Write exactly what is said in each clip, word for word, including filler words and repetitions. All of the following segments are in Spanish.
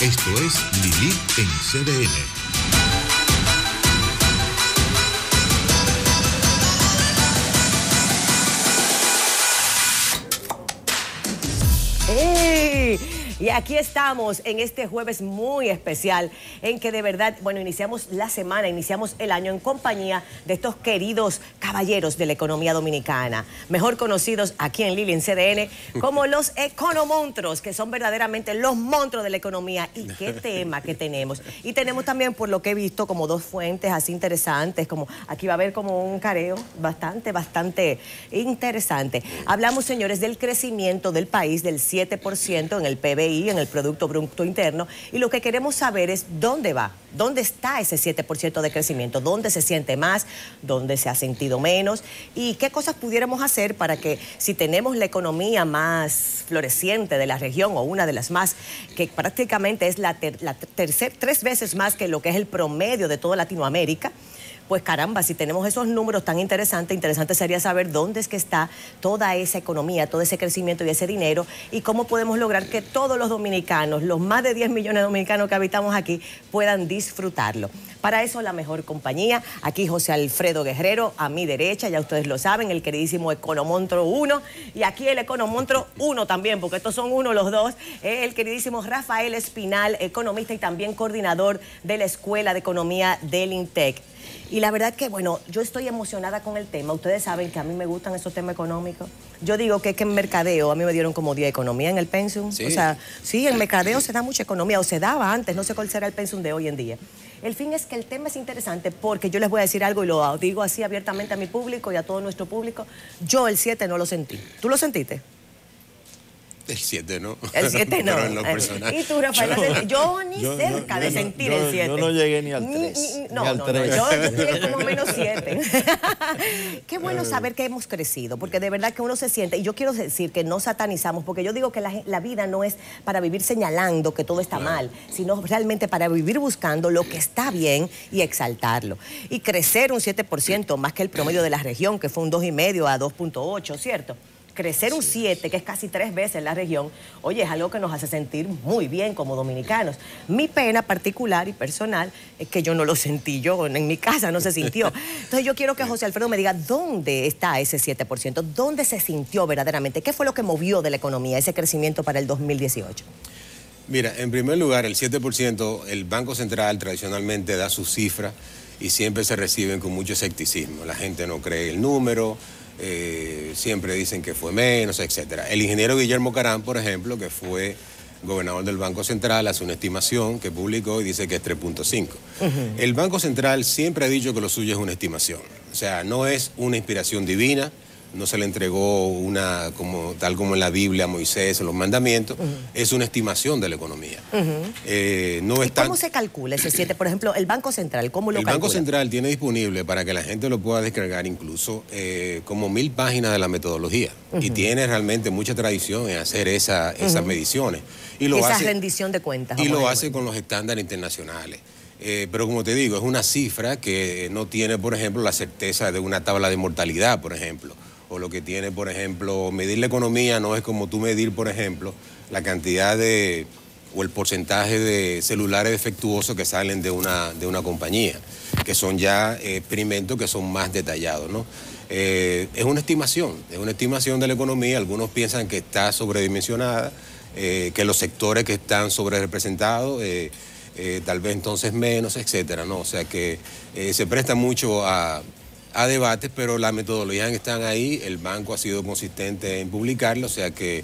Esto es Lilith en C D N. Y aquí estamos en este jueves muy especial en que de verdad, bueno, iniciamos la semana, iniciamos el año en compañía de estos queridos caballeros de la economía dominicana, mejor conocidos aquí en Lili, en C D N, como los economonstruos, que son verdaderamente los monstruos de la economía. Y qué tema que tenemos. Y tenemos también, por lo que he visto, como dos fuentes así interesantes, como aquí va a haber como un careo bastante, bastante interesante. Hablamos, señores, del crecimiento del país del siete por ciento en el P B I, en el Producto Bruto Interno, y lo que queremos saber es dónde va, dónde está ese siete por ciento de crecimiento, dónde se siente más, dónde se ha sentido menos, y qué cosas pudiéramos hacer para que, si tenemos la economía más floreciente de la región, o una de las más, que prácticamente es la, ter, la tercer, tres veces más que lo que es el promedio de toda Latinoamérica, pues caramba, si tenemos esos números tan interesantes, interesante sería saber dónde es que está toda esa economía, todo ese crecimiento y ese dinero, y cómo podemos lograr que todos los dominicanos, los más de diez millones de dominicanos que habitamos aquí, puedan disfrutarlo. Para eso, la mejor compañía. Aquí José Alfredo Guerrero, a mi derecha, ya ustedes lo saben, el queridísimo Economonstruo uno, y aquí el Economonstruo uno también, porque estos son uno los dos, el queridísimo Rafael Espinal, economista y también coordinador de la Escuela de Economía del INTEC. Y la verdad que, bueno, yo estoy emocionada con el tema. Ustedes saben que a mí me gustan esos temas económicos. Yo digo que, que en mercadeo, a mí me dieron como diez economía en el pensum. Sí. O sea, sí, en mercadeo se da mucha economía, o se daba antes, no sé cuál será el pensum de hoy en día. El fin es que el tema es interesante porque yo les voy a decir algo y lo digo así abiertamente a mi público y a todo nuestro público. Yo el siete no lo sentí. ¿Tú lo sentiste? El siete no. El siete no. Pero en lo personal. ¿Y tú, Rafael? Yo, yo ni yo, cerca no, de sentir no, el siete. Yo no llegué ni al tres. Ni, ni, no, ni al no, tres. no, yo, yo llegué como menos siete. Qué bueno saber que hemos crecido, porque de verdad que uno se siente, y yo quiero decir que no satanizamos, porque yo digo que la, la vida no es para vivir señalando que todo está mal, sino realmente para vivir buscando lo que está bien y exaltarlo. Y crecer un siete por ciento más que el promedio de la región, que fue un dos coma cinco a dos punto ocho, ¿cierto? Crecer un siete, que es casi tres veces la región, oye, es algo que nos hace sentir muy bien como dominicanos. Mi pena particular y personal es que yo no lo sentí, yo en mi casa no se sintió. Entonces yo quiero que José Alfredo me diga dónde está ese siete por ciento, dónde se sintió verdaderamente, qué fue lo que movió de la economía, ese crecimiento para el dos mil dieciocho. Mira, en primer lugar, el siete por ciento, el Banco Central tradicionalmente da sus cifras y siempre se reciben con mucho escepticismo. La gente no cree el número. Eh, siempre dicen que fue menos, etcétera. El ingeniero Guillermo Caram, por ejemplo, que fue gobernador del Banco Central, hace una estimación que publicó y dice que es tres punto cinco. Uh-huh. El Banco Central siempre ha dicho que lo suyo es una estimación. O sea, no es una inspiración divina, no se le entregó una, como, tal como en la Biblia a Moisés, en los mandamientos, uh-huh. es una estimación de la economía. Uh-huh. eh, no ¿Y es tan... cómo se calcula ese siete? Por ejemplo, el Banco Central, ¿cómo lo el calcula? El Banco Central tiene disponible para que la gente lo pueda descargar incluso eh, como mil páginas de la metodología. Uh-huh. Y tiene realmente mucha tradición en hacer esa, esas uh-huh. mediciones. Y lo esa hace, rendición de cuentas. Y lo hace con los estándares internacionales. Eh, pero como te digo, es una cifra que no tiene, por ejemplo, la certeza de una tabla de mortalidad, por ejemplo. O lo que tiene, por ejemplo, medir la economía no es como tú medir, por ejemplo, la cantidad de, o el porcentaje de celulares defectuosos que salen de una, de una compañía, que son ya eh, experimentos que son más detallados, ¿no? Eh, es una estimación, es una estimación de la economía. Algunos piensan que está sobredimensionada, eh, que los sectores que están sobrerepresentados, eh, eh, tal vez entonces menos, etcétera, ¿no? O sea que eh, se presta mucho a... a debates, pero las metodologías están ahí, el banco ha sido consistente en publicarlo, o sea que,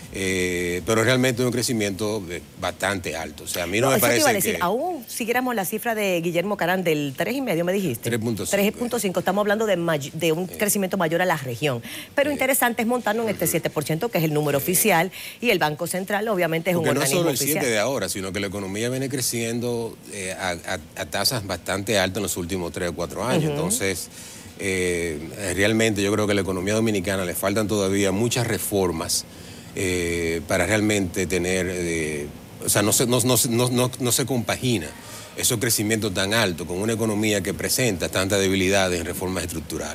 eh, pero realmente es un crecimiento bastante alto. O sea, a mí no, no me parece te iba a decir, que... aún siguiéramos la cifra de Guillermo Caram del tres y medio, me dijiste. tres punto cinco. tres punto cinco, estamos hablando de, de un eh. crecimiento mayor a la región. Pero eh. interesante es montarnos en este siete por ciento, que es el número eh. oficial, y el Banco Central obviamente es Porque un no organismo solo el oficial. siete de ahora, sino que la economía viene creciendo eh, a, a, a tasas bastante altas en los últimos tres o cuatro años. Uh-huh. Entonces... Eh, realmente yo creo que a la economía dominicana le faltan todavía muchas reformas eh, para realmente tener, eh, o sea, no se, no, no, no, no, no se compagina esos crecimientos tan altos con una economía que presenta tantas debilidades en reformas estructurales.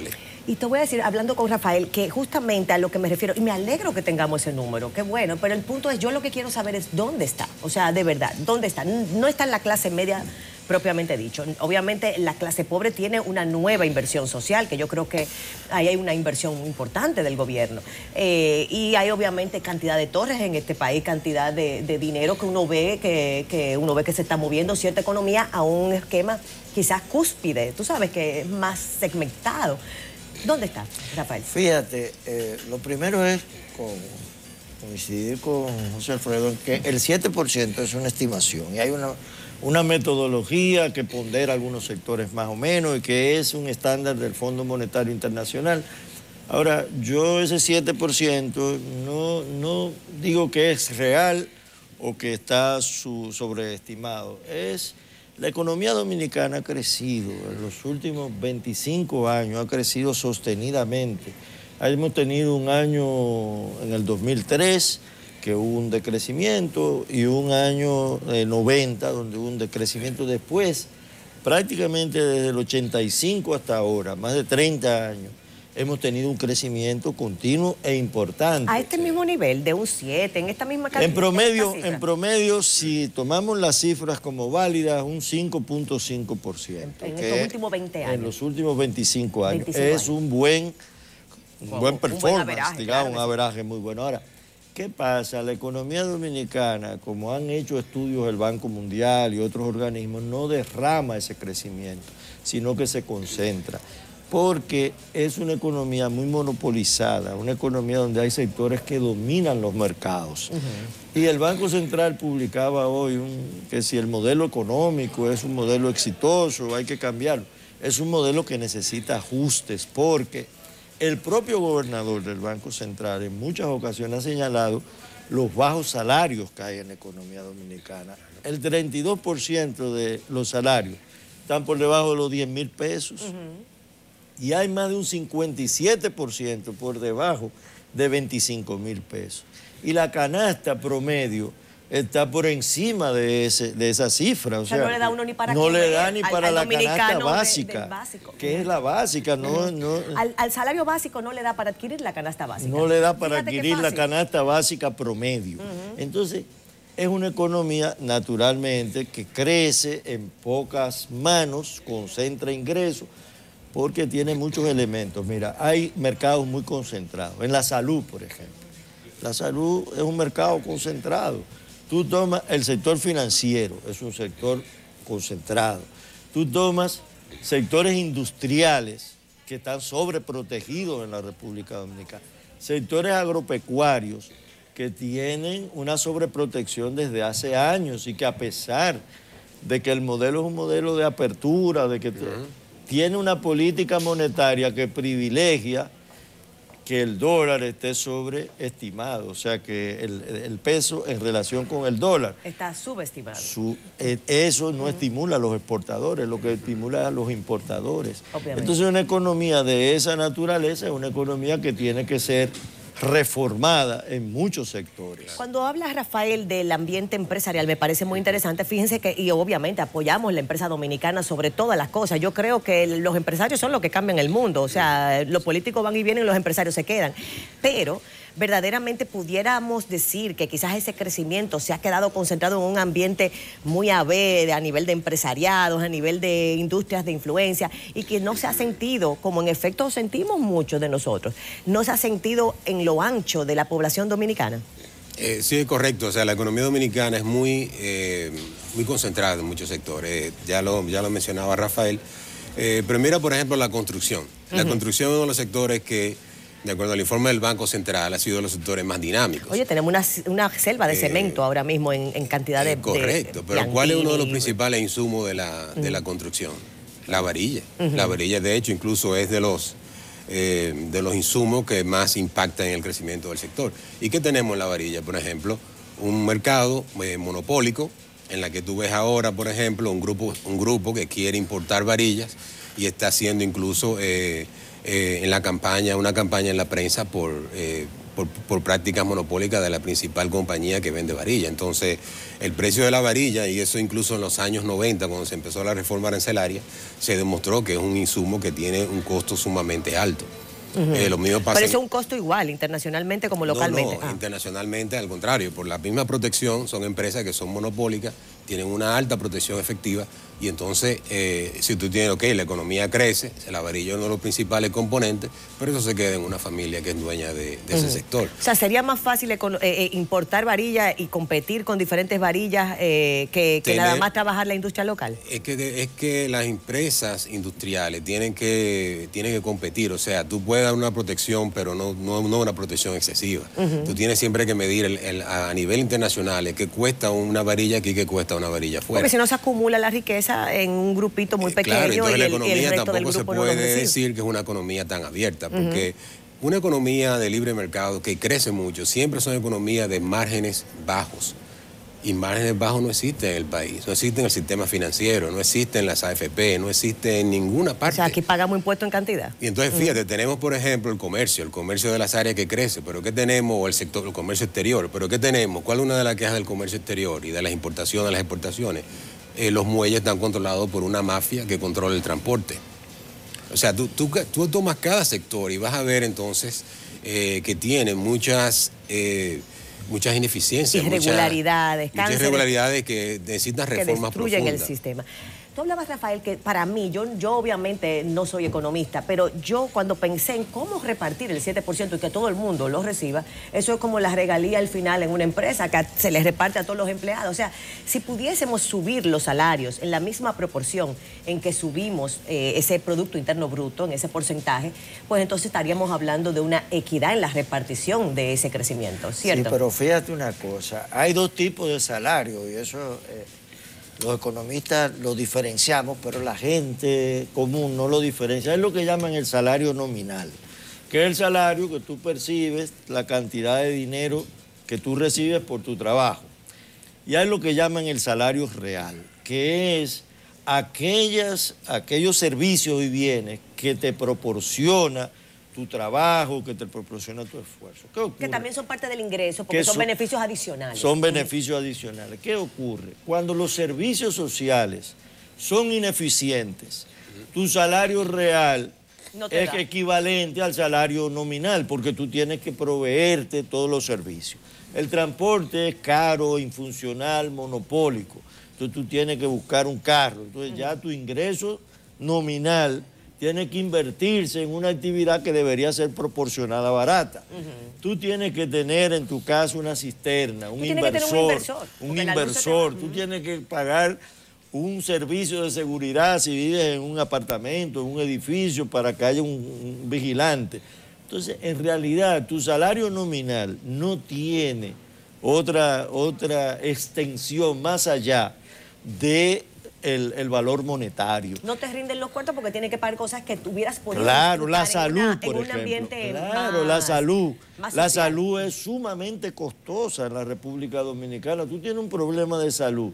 Y te voy a decir, hablando con Rafael, que justamente a lo que me refiero, y me alegro que tengamos ese número, qué bueno, pero el punto es, yo lo que quiero saber es dónde está, o sea, de verdad, dónde está. No está en la clase media propiamente dicho. Obviamente la clase pobre tiene una nueva inversión social, que yo creo que ahí hay una inversión muy importante del gobierno. Eh, y hay obviamente cantidad de torres en este país, cantidad de, de dinero que uno ve que, que uno ve que se está moviendo cierta economía a un esquema quizás cúspide, tú sabes, que es más segmentado. ¿Dónde está, Rafael? Fíjate, eh, lo primero es con, coincidir con José Alfredo en que el siete por ciento es una estimación y hay una, una metodología que pondera algunos sectores más o menos y que es un estándar del Fondo Monetario Internacional. Ahora, yo ese siete por ciento no, no digo que es real o que está su, sobreestimado, es... La economía dominicana ha crecido en los últimos veinticinco años, ha crecido sostenidamente. Hemos tenido un año en el dos mil tres que hubo un decrecimiento y un año eh, noventa donde hubo un decrecimiento después. Prácticamente desde el ochenta y cinco hasta ahora, más de treinta años, hemos tenido un crecimiento continuo e importante. A este mismo nivel, de un siete, en esta misma cantidad. En promedio, en promedio, si tomamos las cifras como válidas, un cinco punto cinco por ciento. En estos últimos veinte años. En los últimos veinticinco años. veinticinco es años. un buen, un Wow, buen un performance, buen averaje, digamos, claro. un averaje muy bueno. Ahora, ¿qué pasa? La economía dominicana, como han hecho estudios el Banco Mundial y otros organismos, no derrama ese crecimiento, sino que se concentra. Porque es una economía muy monopolizada, una economía donde hay sectores que dominan los mercados. Uh-huh. Y el Banco Central publicaba hoy un, que si el modelo económico es un modelo exitoso, hay que cambiarlo. Es un modelo que necesita ajustes, porque el propio gobernador del Banco Central en muchas ocasiones ha señalado los bajos salarios que hay en la economía dominicana. El treinta y dos por ciento de los salarios están por debajo de los diez mil pesos. Uh-huh. Y hay más de un cincuenta y siete por ciento por debajo de veinticinco mil pesos. Y la canasta promedio está por encima de, ese, de esa cifra. O, o sea, sea, no le da uno ni para No comer, le da ni al, para al la canasta básica, de, básico. que es la básica. No, no, al, al salario básico no le da para adquirir la canasta básica. No le da para Fíjate adquirir la canasta básica promedio. Uh-huh. Entonces, es una economía, naturalmente, que crece en pocas manos, concentra ingresos, porque tiene muchos elementos. Mira, hay mercados muy concentrados. En la salud, por ejemplo. La salud es un mercado concentrado. Tú tomas el sector financiero, es un sector concentrado. Tú tomas sectores industriales que están sobreprotegidos en la República Dominicana. Sectores agropecuarios que tienen una sobreprotección desde hace años y que a pesar de que el modelo es un modelo de apertura, de que... Uh-huh. Tiene una política monetaria que privilegia que el dólar esté sobreestimado, o sea que el, el peso en relación con el dólar. Está subestimado. Su, eh, eso no uh-huh. estimula a los exportadores, lo que estimula a los importadores. Obviamente. Entonces una economía de esa naturaleza es una economía que tiene que ser reformada en muchos sectores. Cuando hablas, Rafael, del ambiente empresarial, me parece muy interesante. Fíjense que, y obviamente apoyamos la empresa dominicana sobre todas las cosas. Yo creo que los empresarios son los que cambian el mundo. O sea, los políticos van y vienen y los empresarios se quedan. Pero verdaderamente pudiéramos decir que quizás ese crecimiento se ha quedado concentrado en un ambiente muy a ver, a nivel de empresariados, a nivel de industrias de influencia, y que no se ha sentido, como en efecto sentimos muchos de nosotros, no se ha sentido en lo ancho de la población dominicana. Eh, sí, es correcto. O sea, la economía dominicana es muy, eh, muy concentrada en muchos sectores. Ya lo, ya lo mencionaba Rafael. Eh, pero mira, por ejemplo, la construcción. La uh-huh. construcción es uno de los sectores que, de acuerdo al informe del Banco Central, ha sido de los sectores más dinámicos. Oye, tenemos una, una selva de eh, cemento ahora mismo en, en cantidad de... Eh, correcto, de, pero de ¿cuál es uno de los principales insumos de la, uh-huh. de la construcción? La varilla. Uh-huh. La varilla, de hecho, incluso es de los, eh, de los insumos que más impactan en el crecimiento del sector. ¿Y qué tenemos en la varilla? Por ejemplo, un mercado eh, monopólico, en la que tú ves ahora, por ejemplo, un grupo, un grupo que quiere importar varillas y está haciendo incluso... Eh, Eh, en la campaña, una campaña en la prensa por, eh, por, por prácticas monopólicas de la principal compañía que vende varilla. Entonces, el precio de la varilla, y eso incluso en los años noventa, cuando se empezó la reforma arancelaria, se demostró que es un insumo que tiene un costo sumamente alto. Uh-huh. eh, lo mismo pasa Pero eso en... es un costo igual, internacionalmente como localmente. No, no, ah. internacionalmente al contrario, por la misma protección, son empresas que son monopólicas, tienen una alta protección efectiva, y entonces, eh, si tú tienes, ok, la economía crece, la varilla es uno de los principales componentes, pero eso se queda en una familia que es dueña de, de uh-huh. ese sector. O sea, ¿sería más fácil eh, eh, importar varillas y competir con diferentes varillas eh, que, que Tener, nada más trabajar la industria local? Es que, es que las empresas industriales tienen que, tienen que competir, o sea, tú puedes dar una protección, pero no, no, no una protección excesiva. Uh-huh. Tú tienes siempre que medir el, el, a nivel internacional que cuesta una varilla aquí, que cuesta una varilla fuera. Porque si no se acumula la riqueza en un grupito muy pequeño, claro, entonces y, la el, economía y el resto tampoco del grupo se no puede lo recibe. decir que es una economía tan abierta, porque uh-huh. una economía de libre mercado que crece mucho siempre son economías de márgenes bajos, y márgenes bajos no existen en el país, no existen en el sistema financiero, no existen en las A F P, no existen en ninguna parte. O sea, aquí pagamos impuestos en cantidad. Y entonces, fíjate, uh-huh. tenemos, por ejemplo, el comercio, el comercio de las áreas que crece, pero ¿qué tenemos? O el sector, el comercio exterior, pero ¿qué tenemos? ¿Cuál es una de las quejas del comercio exterior y de las importaciones, de las exportaciones? Eh, los muelles están controlados por una mafia que controla el transporte. O sea, tú, tú, tú tomas cada sector y vas a ver entonces eh, que tiene muchas... Eh, muchas ineficiencias, irregularidades, muchas, muchas irregularidades que necesitan reformas que destruyen profundas. el sistema. Tú hablabas, Rafael, que para mí, yo, yo obviamente no soy economista, pero yo cuando pensé en cómo repartir el siete por ciento y que todo el mundo lo reciba, eso es como la regalía al final en una empresa, que se les reparte a todos los empleados. O sea, si pudiésemos subir los salarios en la misma proporción en que subimos eh, ese Producto Interno Bruto, en ese porcentaje, pues entonces estaríamos hablando de una equidad en la repartición de ese crecimiento, ¿cierto? Sí, pero fíjate una cosa, hay dos tipos de salario y eso... Eh... Los economistas lo diferenciamos, pero la gente común no lo diferencia. Es lo que llaman el salario nominal, que es el salario que tú percibes, la cantidad de dinero que tú recibes por tu trabajo. Y hay lo que llaman el salario real, que es aquellas, aquellos servicios y bienes que te proporciona tu trabajo, que te proporciona tu esfuerzo. ¿Qué ocurre? Que también son parte del ingreso, porque son, son beneficios adicionales. Son beneficios adicionales. ¿Qué ocurre? Cuando los servicios sociales son ineficientes, tu salario real no es da. equivalente al salario nominal, porque tú tienes que proveerte todos los servicios. El transporte es caro, infuncional, monopólico. Entonces tú tienes que buscar un carro. Entonces uh-huh. ya tu ingreso nominal tiene que invertirse en una actividad que debería ser proporcionada barata. Uh-huh. Tú tienes que tener en tu casa una cisterna, un inversor, un inversor, un inversor. Te... tú uh-huh. tienes que pagar un servicio de seguridad si vives en un apartamento, en un edificio, para que haya un, un vigilante. Entonces, en realidad, tu salario nominal no tiene otra, otra extensión más allá de El, el valor monetario. No te rinden los cuartos porque tienes que pagar cosas que tuvieras podido Claro, la salud, una, por en ejemplo. un ambiente claro, más, la salud. La social. salud es sumamente costosa en la República Dominicana. Tú tienes un problema de salud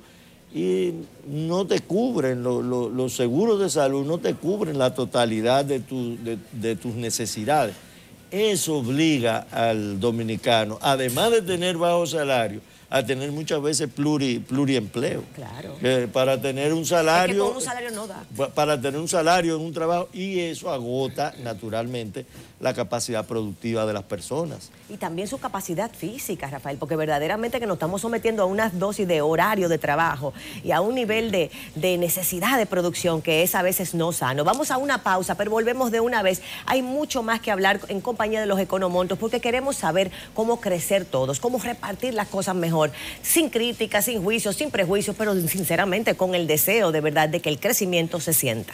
y no te cubren, lo, lo, los seguros de salud no te cubren la totalidad de, tu, de, de tus necesidades. Eso obliga al dominicano, además de tener bajo salario, a tener muchas veces pluri, pluriempleo. Claro. Que para tener un salario... Es que con un salario no da. Para tener un salario en un trabajo, y eso agota naturalmente la capacidad productiva de las personas. Y también su capacidad física, Rafael, porque verdaderamente que nos estamos sometiendo a unas dosis de horario de trabajo y a un nivel de, de necesidad de producción que es a veces no sano. Vamos a una pausa, pero volvemos de una vez. Hay mucho más que hablar en compañía de los economontos porque queremos saber cómo crecer todos, cómo repartir las cosas mejor, sin críticas, sin juicios, sin prejuicios, pero sinceramente con el deseo de verdad de que el crecimiento se sienta.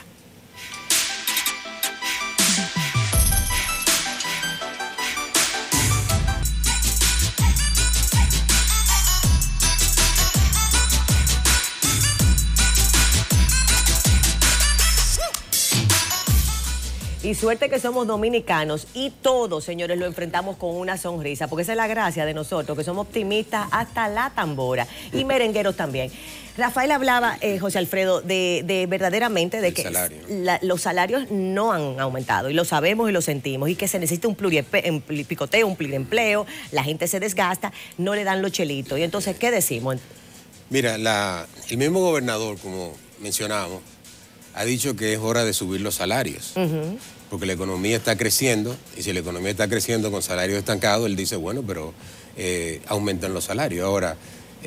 Y suerte que somos dominicanos y todos, señores, lo enfrentamos con una sonrisa, porque esa es la gracia de nosotros, que somos optimistas hasta la tambora y merengueros también. Rafael hablaba, eh, José Alfredo, de, de verdaderamente de El que salario. la, los salarios no han aumentado y lo sabemos y lo sentimos y que se necesita un pluripicoteo, un pluriempleo, la gente se desgasta, no le dan los chelitos. Y entonces, ¿qué decimos? Mira, la, el mismo gobernador, como mencionábamos, ha dicho que es hora de subir los salarios, uh-huh. porque la economía está creciendo y si la economía está creciendo con salarios estancados, él dice, bueno, pero eh, aumentan los salarios. Ahora,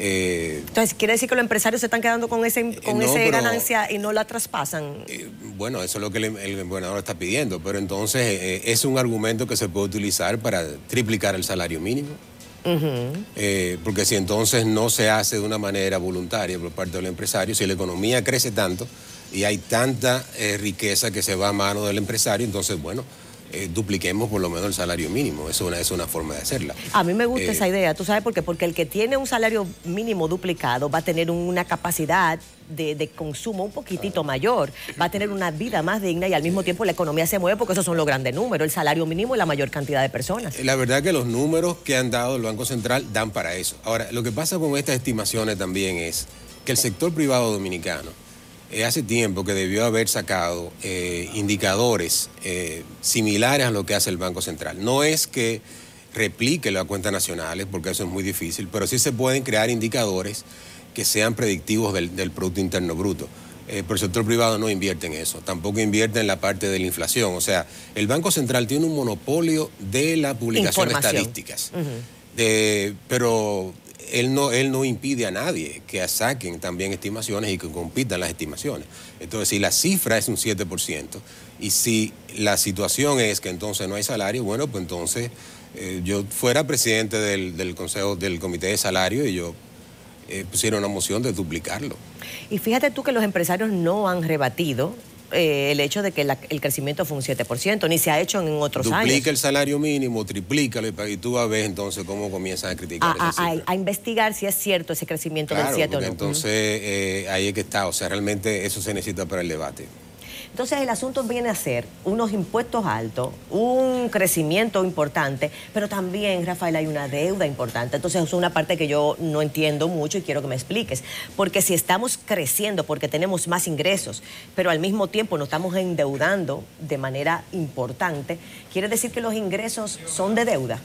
Eh, Entonces, ¿quiere decir que los empresarios se están quedando con ese, con no, esa pero, ganancia y no la traspasan? Eh, bueno, eso es lo que el, el gobernador está pidiendo, pero entonces eh, es un argumento que se puede utilizar para triplicar el salario mínimo. Uh-huh. eh, porque si entonces no se hace de una manera voluntaria por parte del empresario, si la economía crece tanto y hay tanta eh, riqueza que se va a mano del empresario, entonces, bueno, Eh, dupliquemos por lo menos el salario mínimo. Es una, es una forma de hacerla. A mí me gusta eh, esa idea. ¿Tú sabes por qué? Porque el que tiene un salario mínimo duplicado va a tener una capacidad de, de consumo un poquitito mayor, va a tener una vida más digna y al mismo tiempo la economía se mueve porque esos son los grandes números, el salario mínimo y la mayor cantidad de personas. La verdad que los números que han dado el Banco Central dan para eso. Ahora, lo que pasa con estas estimaciones también es que el sector privado dominicano Eh, hace tiempo que debió haber sacado eh, indicadores eh, similares a lo que hace el Banco Central. No es que replique las cuentas nacionales, porque eso es muy difícil, pero sí se pueden crear indicadores que sean predictivos del, del Producto Interno Bruto. Eh, pero el sector privado no invierte en eso, tampoco invierte en la parte de la inflación. O sea, el Banco Central tiene un monopolio de la publicación de estadísticas. Uh-huh. de, pero... Él no, él no impide a nadie que saquen también estimaciones y que compitan las estimaciones. Entonces, si la cifra es un siete por ciento y si la situación es que entonces no hay salario, bueno, pues entonces eh, yo fuera presidente del, del Consejo, del Comité de Salario y yo eh, pusiera una moción de duplicarlo. Y fíjate tú que los empresarios no han rebatido Eh, el hecho de que la, el crecimiento fue un siete por ciento, ni se ha hecho en otros Duplica años. Duplica el salario mínimo, triplícalo y tú vas a ver entonces cómo comienzan a criticar a, esa a, cifra. a investigar si es cierto ese crecimiento claro, del siete o no. Entonces eh, ahí es que está, o sea, realmente eso se necesita para el debate. Entonces el asunto viene a ser unos impuestos altos, un crecimiento importante, pero también, Rafael, hay una deuda importante. Entonces es una parte que yo no entiendo mucho y quiero que me expliques. Porque si estamos creciendo porque tenemos más ingresos, pero al mismo tiempo nos estamos endeudando de manera importante, ¿quiere decir que los ingresos son de deuda?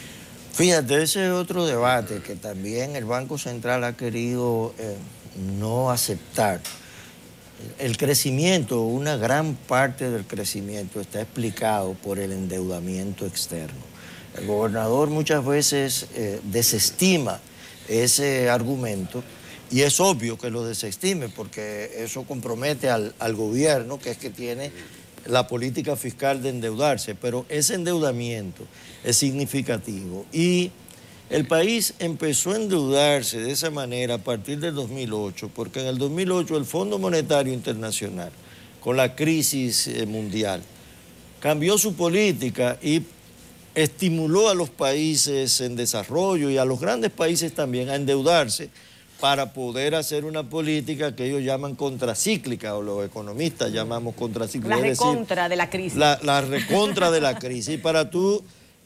Fíjate, ese es otro debate que también el Banco Central ha querido eh, no aceptar. El crecimiento, una gran parte del crecimiento está explicado por el endeudamiento externo. El gobernador muchas veces eh, desestima ese argumento y es obvio que lo desestime porque eso compromete al, al gobierno, que es que tiene la política fiscal de endeudarse, pero ese endeudamiento es significativo y el país empezó a endeudarse de esa manera a partir del dos mil ocho, porque en el dos mil ocho el Fondo Monetario Internacional, con la crisis mundial, cambió su política y estimuló a los países en desarrollo y a los grandes países también a endeudarse para poder hacer una política que ellos llaman contracíclica, o los economistas llamamos contracíclica. La recontra de la crisis. La, la recontra de la crisis. Y para tú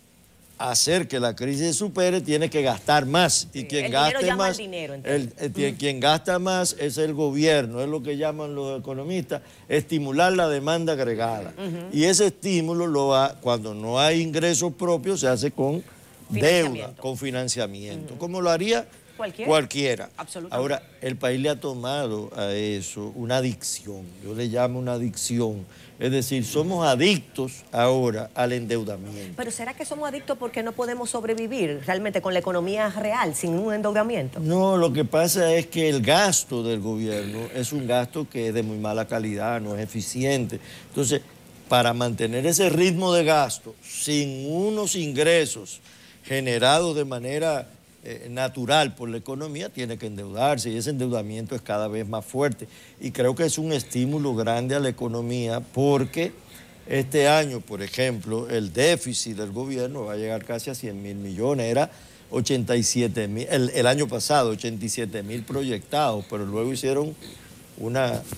hacer que la crisis se supere, tiene que gastar más. Y sí, quien el gaste dinero llama más, al dinero, el, el, mm. quien gasta más es el gobierno, es lo que llaman los economistas, estimular la demanda agregada. Uh-huh. Y ese estímulo lo va, cuando no hay ingresos propios, se hace con deuda, con financiamiento, uh-huh. como lo haría cualquiera. cualquiera. Ahora, el país le ha tomado a eso una adicción, yo le llamo una adicción. Es decir, somos adictos ahora al endeudamiento. Pero ¿será que somos adictos porque no podemos sobrevivir realmente con la economía real, sin un endeudamiento? No, lo que pasa es que el gasto del gobierno es un gasto que es de muy mala calidad, no es eficiente. Entonces, para mantener ese ritmo de gasto, sin unos ingresos generados de manera Eh, natural por la economía, tiene que endeudarse y ese endeudamiento es cada vez más fuerte y creo que es un estímulo grande a la economía porque este año, por ejemplo, el déficit del gobierno va a llegar casi a cien mil millones, era ochenta y siete mil, el, el año pasado ochenta y siete mil proyectados, pero luego hicieron una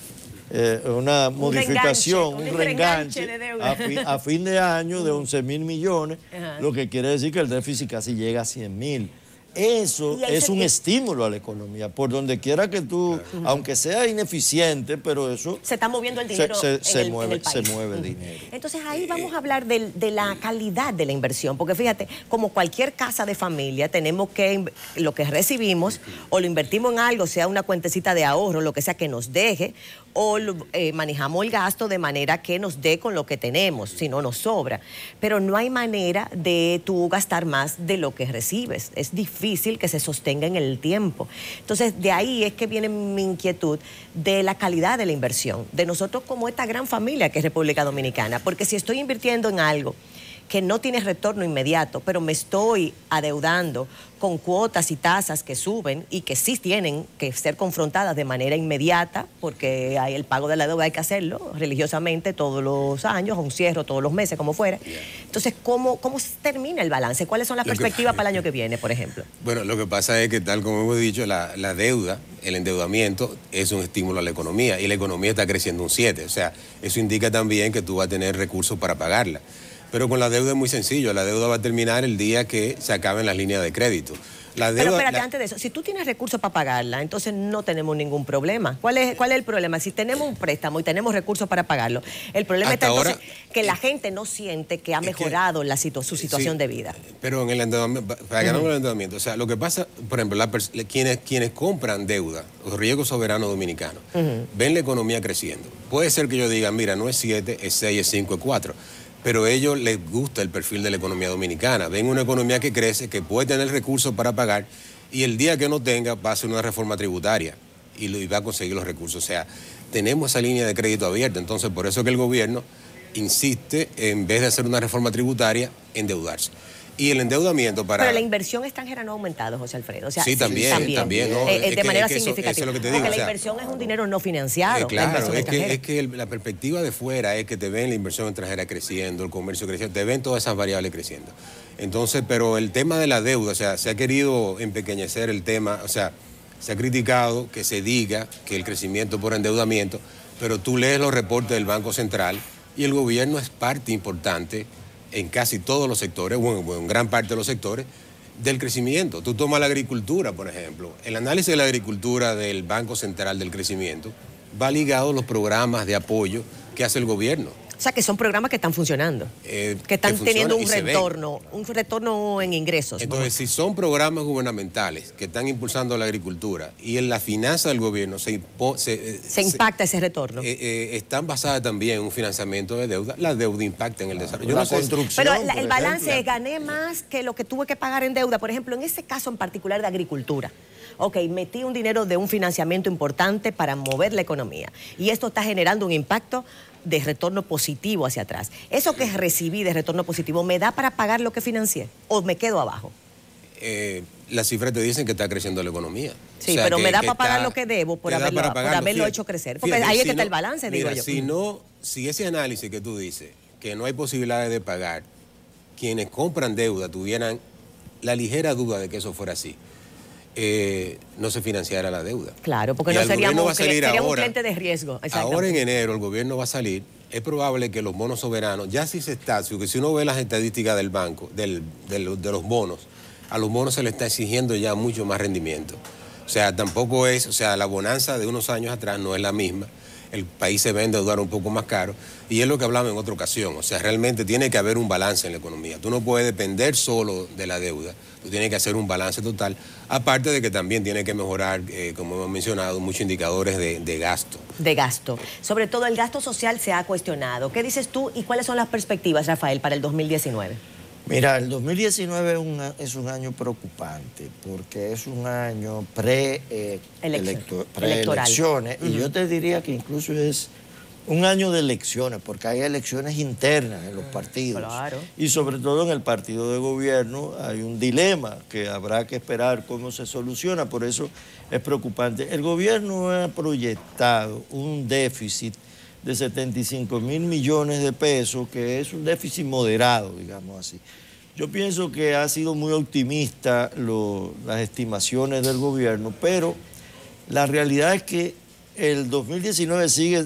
eh, una un modificación, reenganche, un un reenganche reenganche de deuda. a, fi, a fin de año de once mil millones, Ajá. lo que quiere decir que el déficit casi llega a cien mil. Eso es se, un y... estímulo a la economía, por donde quiera que tú, uh-huh. aunque sea ineficiente, pero eso... Se está moviendo el dinero se, se, en, se el, mueve, en el país. Se mueve el dinero. Entonces ahí vamos a hablar de, de la calidad de la inversión, porque fíjate, como cualquier casa de familia, tenemos que, lo que recibimos, o lo invertimos en algo, sea una cuentecita de ahorro, lo que sea que nos deje, o lo, eh, manejamos el gasto de manera que nos dé con lo que tenemos, si no nos sobra. Pero no hay manera de tú gastar más de lo que recibes. Es difícil que se sostenga en el tiempo. Entonces, de ahí es que viene mi inquietud de la calidad de la inversión, de nosotros como esta gran familia que es República Dominicana. Porque si estoy invirtiendo en algo que no tiene retorno inmediato, pero me estoy adeudando con cuotas y tasas que suben y que sí tienen que ser confrontadas de manera inmediata, porque hay el pago de la deuda hay que hacerlo religiosamente todos los años, un cierre todos los meses, como fuera. Entonces, ¿cómo, cómo termina el balance? ¿Cuáles son las lo perspectivas que, para el año que viene, por ejemplo? Bueno, lo que pasa es que, tal como hemos dicho, la, la deuda, el endeudamiento es un estímulo a la economía y la economía está creciendo un siete. O sea, eso indica también que tú vas a tener recursos para pagarla. Pero con la deuda es muy sencillo, la deuda va a terminar el día que se acaben las líneas de crédito. La deuda, Pero espérate, la... antes de eso, si tú tienes recursos para pagarla, entonces no tenemos ningún problema. ¿Cuál es, cuál es el problema? Si tenemos un préstamo y tenemos recursos para pagarlo, el problema Hasta está ahora, entonces que la gente no siente que ha mejorado que, la situ su situación sí, de vida. Pero en el endeudamiento, para que no uh-huh. el endeudamiento, o sea, lo que pasa, por ejemplo, la quienes, quienes compran deuda, los riesgos soberanos dominicanos, uh-huh. ven la economía creciendo. Puede ser que yo diga, mira, no es siete, es seis, es cinco, es cuatro. Pero a ellos les gusta el perfil de la economía dominicana. Ven una economía que crece, que puede tener recursos para pagar, y el día que no tenga va a hacer una reforma tributaria y, lo, y va a conseguir los recursos. O sea, tenemos esa línea de crédito abierta. Entonces, por eso que el gobierno insiste, en vez de hacer una reforma tributaria, endeudarse. Y el endeudamiento para... Pero la inversión extranjera no ha aumentado, José Alfredo. O sea, sí, también, también. también ¿no? eh, es de que, manera es que significativa. Eso, eso es lo que te digo. Porque o sea, la inversión es un dinero no financiado. Eh, claro, es que, extranjera. es que el, la perspectiva de fuera es que te ven la inversión extranjera creciendo, el comercio creciendo, te ven todas esas variables creciendo. Entonces, pero el tema de la deuda, o sea, se ha querido empequeñecer el tema, o sea, se ha criticado que se diga que el crecimiento por endeudamiento, pero tú lees los reportes del Banco Central y el gobierno es parte importante en casi todos los sectores, bueno, en gran parte de los sectores, del crecimiento. Tú tomas la agricultura, por ejemplo. El análisis de la agricultura del Banco Central del Crecimiento va ligado a los programas de apoyo que hace el gobierno. O sea, que son programas que están funcionando, eh, que están que teniendo un se retorno, un retorno en ingresos. Entonces, si son programas gubernamentales que están impulsando la agricultura y en la finanza del gobierno se, se, se impacta se, ese retorno. Eh, eh, están basadas también en un financiamiento de deuda, la deuda impacta en el desarrollo. La no sé, construcción, pero la, el balance ejemplo. es gané más que lo que tuve que pagar en deuda. Por ejemplo, en ese caso en particular de agricultura. Ok, metí un dinero de un financiamiento importante para mover la economía y esto está generando un impacto de retorno positivo hacia atrás. ¿Eso que recibí de retorno positivo me da para pagar lo que financié o me quedo abajo? Eh, las cifras te dicen que está creciendo la economía. Sí, o sea, pero que, me da que para pagar está, lo que debo por haberlo, para por haberlo fíjate, hecho crecer. Porque fíjate, ahí es si que está no, el balance, digo mira, yo. Si, no, si ese análisis que tú dices, que no hay posibilidades de pagar, quienes compran deuda tuvieran la ligera duda de que eso fuera así, Eh, no se financiara la deuda. Claro, porque y no seríamos, va a salir seríamos ahora, un cliente de riesgo. Ahora en enero el gobierno va a salir, es probable que los bonos soberanos, ya si se está, porque si uno ve las estadísticas del banco, del, del, de los bonos, a los bonos se le está exigiendo ya mucho más rendimiento. O sea, tampoco es, o sea, la bonanza de unos años atrás no es la misma. El país se va a endeudar un poco más caro y es lo que hablamos en otra ocasión. O sea, realmente tiene que haber un balance en la economía. Tú no puedes depender solo de la deuda, tú tienes que hacer un balance total, aparte de que también tiene que mejorar, eh, como hemos mencionado, muchos indicadores de, de gasto. De gasto. Sobre todo el gasto social se ha cuestionado. ¿Qué dices tú y cuáles son las perspectivas, Rafael, para el dos mil diecinueve? Mira, el dos mil diecinueve es un, es un año preocupante porque es un año pre, eh, electo, preelecciones uh-huh. y yo te diría que incluso es un año de elecciones porque hay elecciones internas en los partidos. Claro. Y sobre todo en el partido de gobierno hay un dilema que habrá que esperar cómo se soluciona, por eso es preocupante. El gobierno ha proyectado un déficit de setenta y cinco mil millones de pesos, que es un déficit moderado, digamos así. Yo pienso que ha sido muy optimista lo, las estimaciones del gobierno, pero la realidad es que el dos mil diecinueve sigue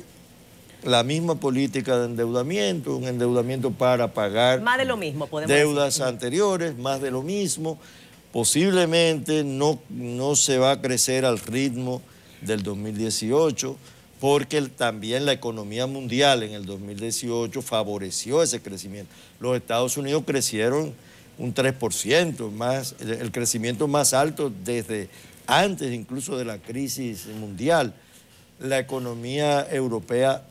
la misma política de endeudamiento, un endeudamiento para pagar más de lo mismo, podemos deudas decir. anteriores, más de lo mismo. Posiblemente no, no se va a crecer al ritmo del dos mil dieciocho, porque también la economía mundial en el dos mil dieciocho favoreció ese crecimiento. Los Estados Unidos crecieron un tres por ciento, más, el crecimiento más alto desde antes incluso de la crisis mundial. La economía europea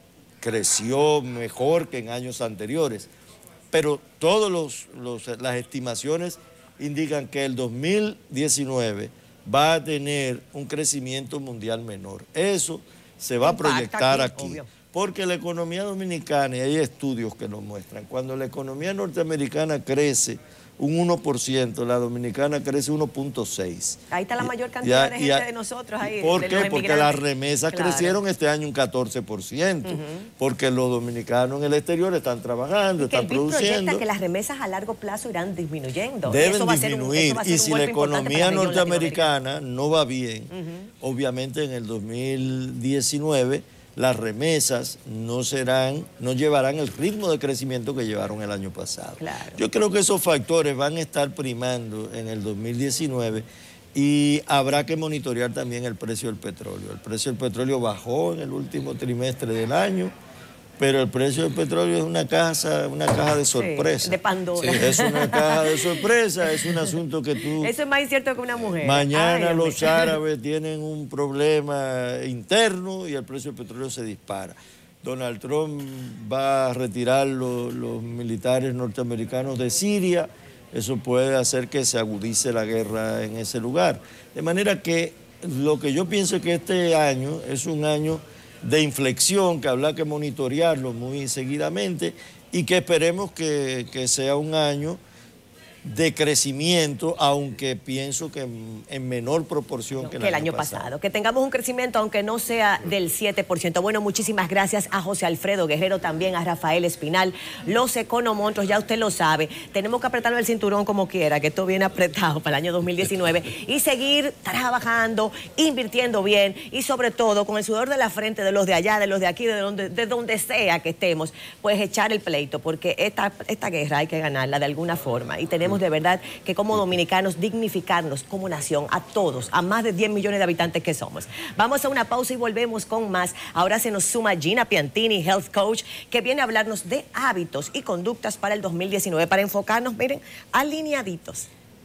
creció mejor que en años anteriores, pero todas los, los, las estimaciones indican que el dos mil diecinueve va a tener un crecimiento mundial menor. Eso se va a proyectar aquí, aquí porque la economía dominicana, y hay estudios que lo muestran, cuando la economía norteamericana crece un uno por ciento, la dominicana crece uno punto seis. Ahí está la mayor cantidad ya, de gente ya, de nosotros ahí. ¿Por de qué? los Porque emigrantes. las remesas Claro. crecieron este año un catorce por ciento, uh-huh. porque los dominicanos en el exterior están trabajando, y que están el B I D produciendo. proyecta que las remesas a largo plazo irán disminuyendo. Deben eso va disminuir, a ser un, eso va a ser y un si la golpe importante para economía la región norteamericana no va bien, uh-huh. obviamente en el dos mil diecinueve las remesas no serán, no llevarán el ritmo de crecimiento que llevaron el año pasado. Claro. Yo creo que esos factores van a estar primando en el dos mil diecinueve y habrá que monitorear también el precio del petróleo. El precio del petróleo bajó en el último trimestre del año, pero el precio del petróleo es una caja, una caja de sorpresa. Sí, de Pandora. Sí, es una caja de sorpresa, es un asunto que tú... Eso es más incierto que una mujer. Mañana Ay, los árabes tienen un problema interno y el precio del petróleo se dispara. Donald Trump va a retirar lo, los militares norteamericanos de Siria. Eso puede hacer que se agudice la guerra en ese lugar. De manera que lo que yo pienso es que este año es un año de inflexión, que habrá que monitorearlo muy seguidamente y que esperemos que, que sea un año de crecimiento, aunque pienso que en, en menor proporción que el, que el año, año pasado. pasado. Que tengamos un crecimiento, aunque no sea del siete por ciento. Bueno, muchísimas gracias a José Alfredo Guerrero, también a Rafael Espinal, los economonstruos, ya usted lo sabe. Tenemos que apretarnos el cinturón como quiera, que esto viene apretado para el año dos mil diecinueve, y seguir trabajando, invirtiendo bien, y sobre todo con el sudor de la frente de los de allá, de los de aquí, de donde, de donde sea que estemos, pues echar el pleito, porque esta, esta guerra hay que ganarla de alguna forma, y tenemos de verdad que como dominicanos dignificarnos como nación a todos, a más de diez millones de habitantes que somos. Vamos a una pausa y volvemos con más. Ahora se nos suma Gina Piantini, Health Coach, que viene a hablarnos de hábitos y conductas para el dos mil diecinueve, para enfocarnos, miren, alineaditos.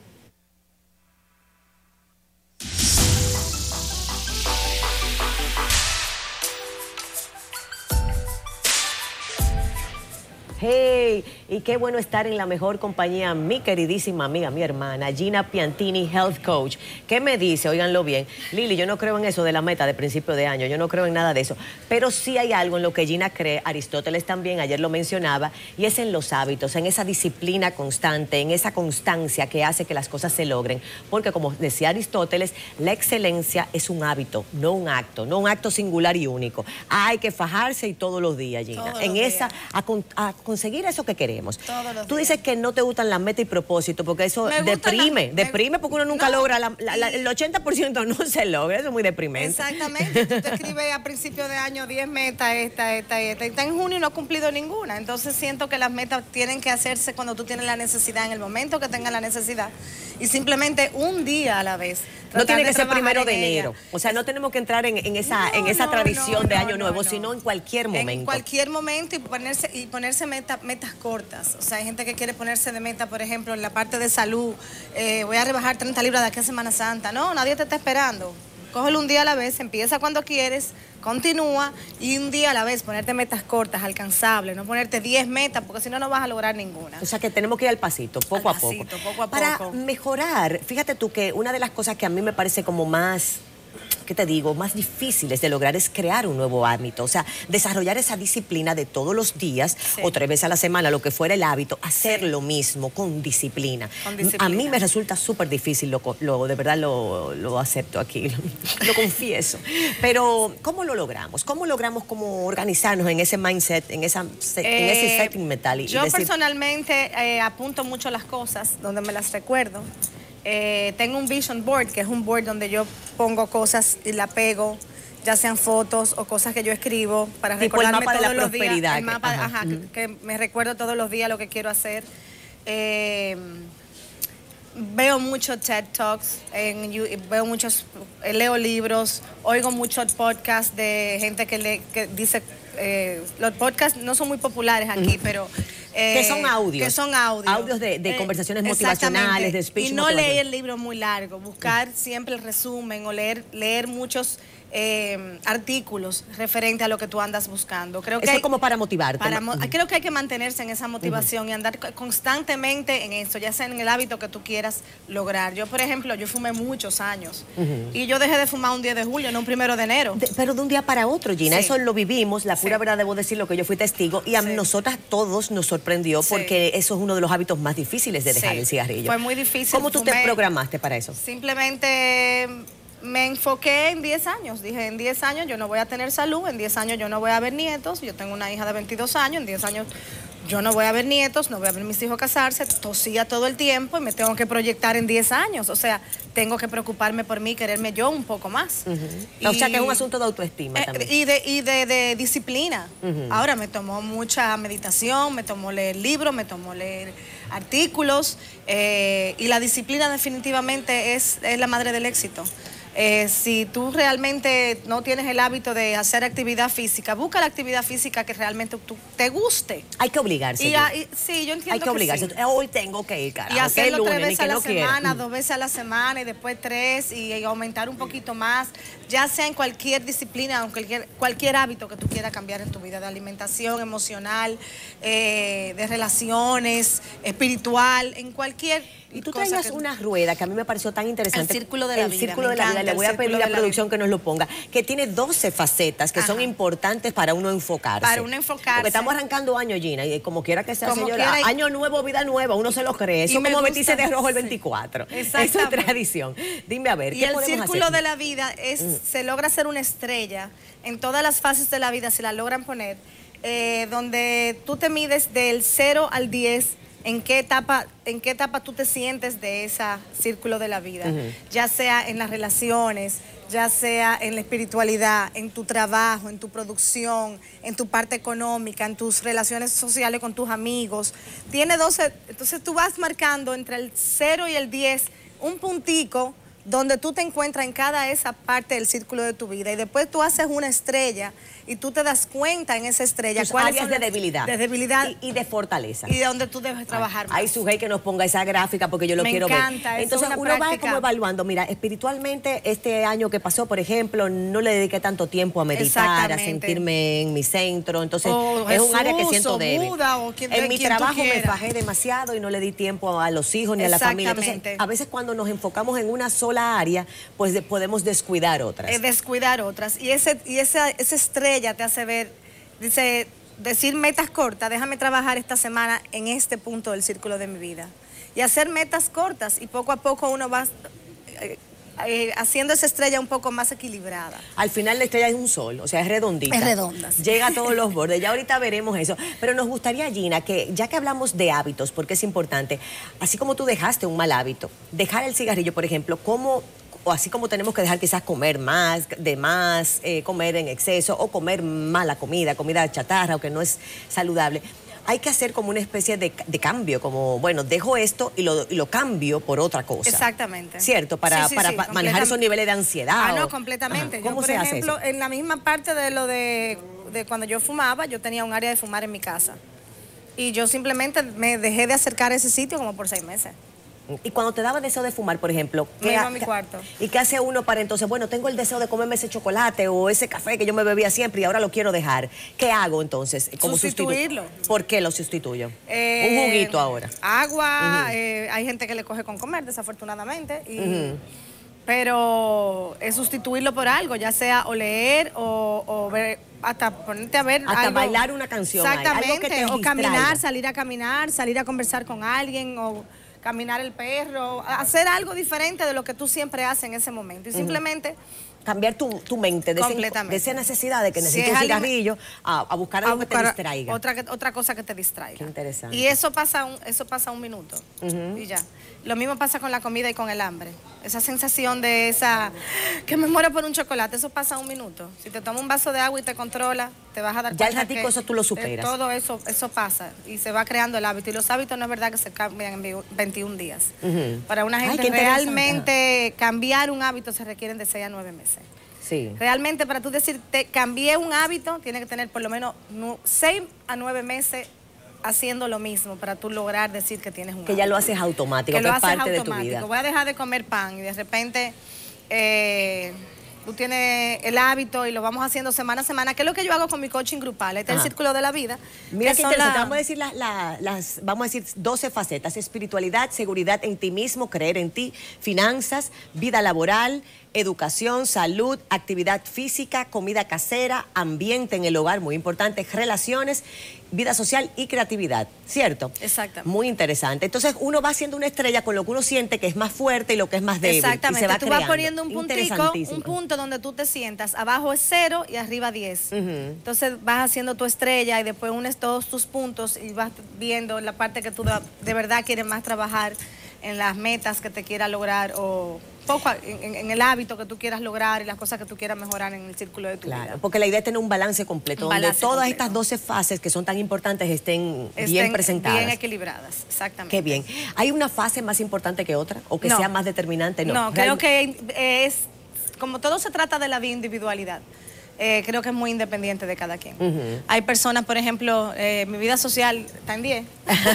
Hey, y qué bueno estar en la mejor compañía, mi queridísima amiga, mi hermana, Gina Piantini, Health Coach. ¿Qué me dice? Óiganlo bien. Lili, yo no creo en eso de la meta de principio de año, yo no creo en nada de eso. Pero sí hay algo en lo que Gina cree, Aristóteles también, ayer lo mencionaba, y es en los hábitos, en esa disciplina constante, en esa constancia que hace que las cosas se logren. Porque como decía Aristóteles, la excelencia es un hábito, no un acto, no un acto singular y único. Hay que fajarse y todos los días, Gina. Todos en los esa, días. a, con- a conseguir eso que queremos. Todos los Tú días. dices que no te gustan las metas y propósitos, porque eso Me gustan deprime, las- me- deprime porque uno nunca No, logra, la- la- la- y- el ochenta por ciento no se logra, eso es muy deprimente. Exactamente, tú te escribes a principio de año diez metas, esta, esta, esta, y está en junio y no has cumplido ninguna. Entonces siento que las metas tienen que hacerse cuando tú tienes la necesidad, en el momento que tengas la necesidad, y simplemente un día a la vez. No tratar tiene de que ser trabajar primero en de ella. enero. O sea, no tenemos que entrar en, en esa, No, en esa no, tradición no, de no, año nuevo, no, no. sino en cualquier momento. En cualquier momento y ponerse, y ponerse meta- metas cortas. O sea, hay gente que quiere ponerse de meta, por ejemplo, en la parte de salud. eh, voy a rebajar treinta libras de aquí a Semana Santa. No, nadie te está esperando. Cógelo un día a la vez, empieza cuando quieres, continúa, y un día a la vez ponerte metas cortas, alcanzables, no ponerte diez metas, porque si no, no vas a lograr ninguna. O sea que tenemos que ir al pasito, poco Al a poco. pasito, poco a Para poco. mejorar, fíjate tú que una de las cosas que a mí me parece como más, ¿qué te digo?, más difíciles de lograr es crear un nuevo hábito. O sea, desarrollar esa disciplina de todos los días Sí. o tres veces a la semana, lo que fuera el hábito, hacer lo mismo con disciplina. Con disciplina. A mí me resulta súper difícil, lo, lo- de verdad lo, lo acepto aquí, lo, confieso. Pero, ¿cómo lo logramos? ¿Cómo logramos como organizarnos en ese mindset, en, esa, en ese Eh, setting mental? Y Yo decir, personalmente eh, apunto mucho las cosas donde me las recuerdo. Eh, tengo un vision board, que es un board donde yo pongo cosas y la pego. ya sean fotos o cosas que yo escribo para tipo el recordarme mapa de todos la los días. prosperidad. El mapa, Ajá. ajá, Uh-huh. que, que me recuerdo todos los días lo que quiero hacer. Eh, veo muchos TED Talks, en, veo muchos, leo libros, oigo muchos podcasts de gente que, le, que dice, eh, los podcasts no son muy populares aquí, uh-huh. pero... Eh, que son audios. Que son audios. Audios de, de eh, conversaciones motivacionales, de speech. Y no leer el libro muy largo, buscar uh-huh. siempre el resumen o leer, leer muchos... Eh, artículos referente a lo que tú andas buscando. Creo que eso hay, es como para motivarte. Para, uh-huh. Creo que hay que mantenerse en esa motivación uh-huh. y andar constantemente en eso, ya sea en el hábito que tú quieras lograr. Yo, por ejemplo, yo fumé muchos años uh-huh. y yo dejé de fumar un diez de julio, no un primero de enero. De, pero de un día para otro, Gina, sí. eso lo vivimos, la pura sí. verdad debo decir lo que yo fui testigo y a sí. nosotras todos nos sorprendió sí. porque eso es uno de los hábitos más difíciles de dejar sí. el cigarrillo. Fue muy difícil. ¿Cómo tú fumé, te programaste para eso? Simplemente... Me enfoqué en diez años, dije en diez años yo no voy a tener salud, en diez años yo no voy a ver nietos, yo tengo una hija de veintidós años, en diez años yo no voy a ver nietos, no voy a ver mis hijos casarse, tosía todo el tiempo y me tengo que proyectar en diez años, o sea, tengo que preocuparme por mí, quererme yo un poco más. Uh-huh. y, o sea que es un asunto de autoestima eh, también. Y de, y de, de disciplina. Uh-huh. Ahora me tomó mucha meditación, me tomó leer libros, me tomó leer artículos eh, y la disciplina definitivamente es, es la madre del éxito. Eh, si tú realmente no tienes el hábito de hacer actividad física, busca la actividad física que realmente tú, te guste. Hay que obligarse. Y, a, y, sí, yo entiendo Hay que, que obligarse. Sí. Hoy tengo que ir, carajo. Y hacerlo lunes, tres veces a la no semana, quiero. dos veces a la semana y después tres y, y aumentar un poquito más, ya sea en cualquier disciplina, en cualquier, cualquier hábito que tú quieras cambiar en tu vida, de alimentación, emocional, eh, de relaciones, espiritual, en cualquier... Y tú traías que... una rueda que a mí me pareció tan interesante. El círculo de la el vida. El círculo de la vida. Le voy a pedir a producción que nos lo ponga. Que tiene doce facetas que Ajá. son importantes para uno enfocarse. Para uno enfocarse. Porque estamos arrancando año, Gina, y como quiera que sea, como señora, quiera... año nuevo, vida nueva, uno se lo cree. Eso es como vestirse de rojo el veinticuatro. Sí. Eso es tradición. Dime a ver, y ¿qué el podemos círculo hacer? de la vida es, mm. se logra ser una estrella en todas las fases de la vida, se la logran poner, eh, donde tú te mides del cero al diez. ¿En qué etapa, en qué etapa tú te sientes de ese círculo de la vida? Uh-huh. Ya sea en las relaciones, ya sea en la espiritualidad, en tu trabajo, en tu producción, en tu parte económica, en tus relaciones sociales con tus amigos. Tiene doce, entonces tú vas marcando entre el cero y el diez un puntico donde tú te encuentras en cada esa parte del círculo de tu vida y después tú haces una estrella y tú te das cuenta en esa estrella tus áreas son de debilidad, de debilidad y, y de fortaleza y de donde tú debes trabajar. Hay su que nos ponga esa gráfica porque yo lo Me quiero encanta, ver. es Entonces una uno práctica. va como evaluando, mira, espiritualmente este año que pasó, por ejemplo, no le dediqué tanto tiempo a meditar, a sentirme en mi centro, entonces o es Jesús, un área que siento débil. Buda, o quien, en mi quien trabajo me fajé demasiado y no le di tiempo a los hijos ni a la familia. Entonces, a veces cuando nos enfocamos en una sola área, pues de, podemos descuidar otras. Eh, descuidar otras. Y, ese, y esa, esa estrella te hace ver, dice, decir metas cortas, déjame trabajar esta semana en este punto del círculo de mi vida. Y hacer metas cortas y poco a poco uno va eh, eh, haciendo esa estrella un poco más equilibrada. Al final la estrella es un sol, o sea, es redondita. Es redonda. Sí. Llega a todos los bordes, ya ahorita veremos eso. Pero nos gustaría, Gina, que ya que hablamos de hábitos, porque es importante, así como tú dejaste un mal hábito, dejar el cigarrillo, por ejemplo, ¿cómo... o así como tenemos que dejar quizás comer más, de más, eh, comer en exceso o comer mala comida, comida chatarra o que no es saludable, hay que hacer como una especie de, de cambio, como, bueno, dejo esto y lo, y lo cambio por otra cosa. Exactamente. ¿Cierto? Para, sí, sí, para sí, pa manejar esos niveles de ansiedad. Ah, o... no, completamente. Ajá. ¿Cómo yo, por se ejemplo, hace eso? En la misma parte de lo de, de cuando yo fumaba, yo tenía un área de fumar en mi casa. Y yo simplemente me dejé de acercar a ese sitio como por seis meses. Y cuando te daba deseo de fumar, por ejemplo, me iba a mi cuarto. ¿Y qué hace uno para entonces, bueno, tengo el deseo de comerme ese chocolate o ese café que yo me bebía siempre y ahora lo quiero dejar? ¿Qué hago entonces? ¿Cómo sustituirlo? Sustitu ¿Por qué lo sustituyo? Eh, Un juguito ahora. Agua, Uh-huh. eh, hay gente que le coge con comer, desafortunadamente. Y, Uh-huh. Pero es sustituirlo por algo, ya sea o leer o, o ver, hasta ponerte a ver hasta algo. bailar una canción. Exactamente, Algo que te o caminar, distraiga. salir a caminar, salir a conversar con alguien o caminar el perro, hacer algo diferente de lo que tú siempre haces en ese momento. Y uh-huh. simplemente cambiar tu, tu mente de, ese, de esa necesidad de que necesitas si un cigarrillo a, a buscar algo a buscar que te distraiga. Otra, otra cosa que te distraiga. Qué interesante. Y eso pasa un, eso pasa un minuto uh-huh. y ya. Lo mismo pasa con la comida y con el hambre. Esa sensación de esa, que me muero por un chocolate, eso pasa un minuto. Si te tomas un vaso de agua y te controla, te vas a dar ya cuenta el ratico eso tú lo superas. Todo eso, eso pasa y se va creando el hábito. Y los hábitos no es verdad que se cambian en veintiún días. Uh-huh. Para una gente Ay, realmente cambiar un hábito se requieren de seis a nueve meses. Sí. Realmente para tú decir, te cambié un hábito, tiene que tener por lo menos seis a nueve meses haciendo lo mismo para tú lograr decir que tienes un que hábito. ya lo haces automático, que, que lo es haces parte automático. de tu vida. Voy a dejar de comer pan y de repente eh, tú tienes el hábito y lo vamos haciendo semana a semana, que es lo que yo hago con mi coaching grupal. Este es el círculo de la vida. Mira qué interesante, la... vamos a decir las, las, las, vamos a decir doce facetas: espiritualidad, seguridad en ti mismo, creer en ti, finanzas, vida laboral, educación, salud, actividad física, comida casera, ambiente en el hogar, muy importante, relaciones, vida social y creatividad, ¿cierto? Exactamente. Muy interesante. Entonces uno va haciendo una estrella con lo que uno siente que es más fuerte y lo que es más débil. Exactamente. Y se va tú creando. vas poniendo un puntico, un punto donde tú te sientas. Abajo es cero y arriba diez. Uh-huh. Entonces vas haciendo tu estrella y después unes todos tus puntos y vas viendo la parte que tú de verdad quieres más trabajar en las metas que te quieras lograr o poco en, en el hábito que tú quieras lograr y las cosas que tú quieras mejorar en el círculo de tu claro, vida. Porque la idea es tener un balance completo, un donde balance todas completo. Estas doce fases que son tan importantes estén, estén bien presentadas. Bien equilibradas, exactamente. Qué bien. ¿Hay una fase más importante que otra o que no. sea más determinante? No, no creo que es, como todo se trata de la individualidad. Eh, creo que es muy independiente de cada quien. Uh-huh. Hay personas, por ejemplo, eh, mi vida social está en diez.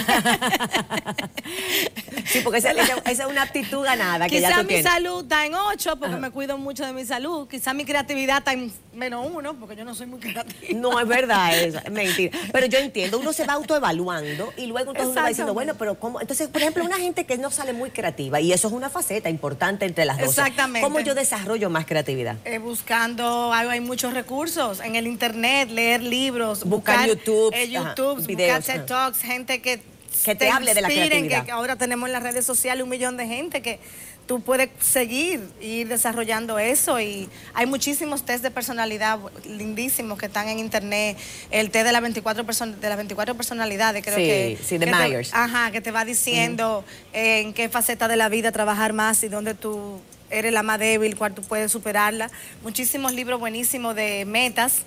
Sí, porque esa, esa, esa es una aptitud ganada. Que Quizá ya tú mi tienes. salud está en ocho, porque uh-huh. me cuido mucho de mi salud. Quizá mi creatividad está en menos uno, porque yo no soy muy creativa. No, es verdad eso, es mentira. Pero yo entiendo, uno se va autoevaluando y luego entonces uno va diciendo, bueno, pero ¿cómo? Entonces, por ejemplo, una gente que no sale muy creativa, y eso es una faceta importante entre las dos. Exactamente. ¿Cómo yo desarrollo más creatividad? Eh, buscando, hay, hay muchos recursos en el internet, leer libros, buscar, buscar YouTube, eh, YouTube, ajá, videos, buscar TED Talks, gente que que te, te hable de la creatividad. Que ahora tenemos en las redes sociales un millón de gente que tú puedes seguir e ir desarrollando eso, y hay muchísimos test de personalidad lindísimos que están en internet. El test de, la veinticuatro person de las veinticuatro personalidades, creo sí, que... Sí, de que Myers. Te, ajá, que te va diciendo uh-huh. en qué faceta de la vida trabajar más y dónde tú eres la más débil, cuál tú puedes superarla. Muchísimos libros buenísimos de metas.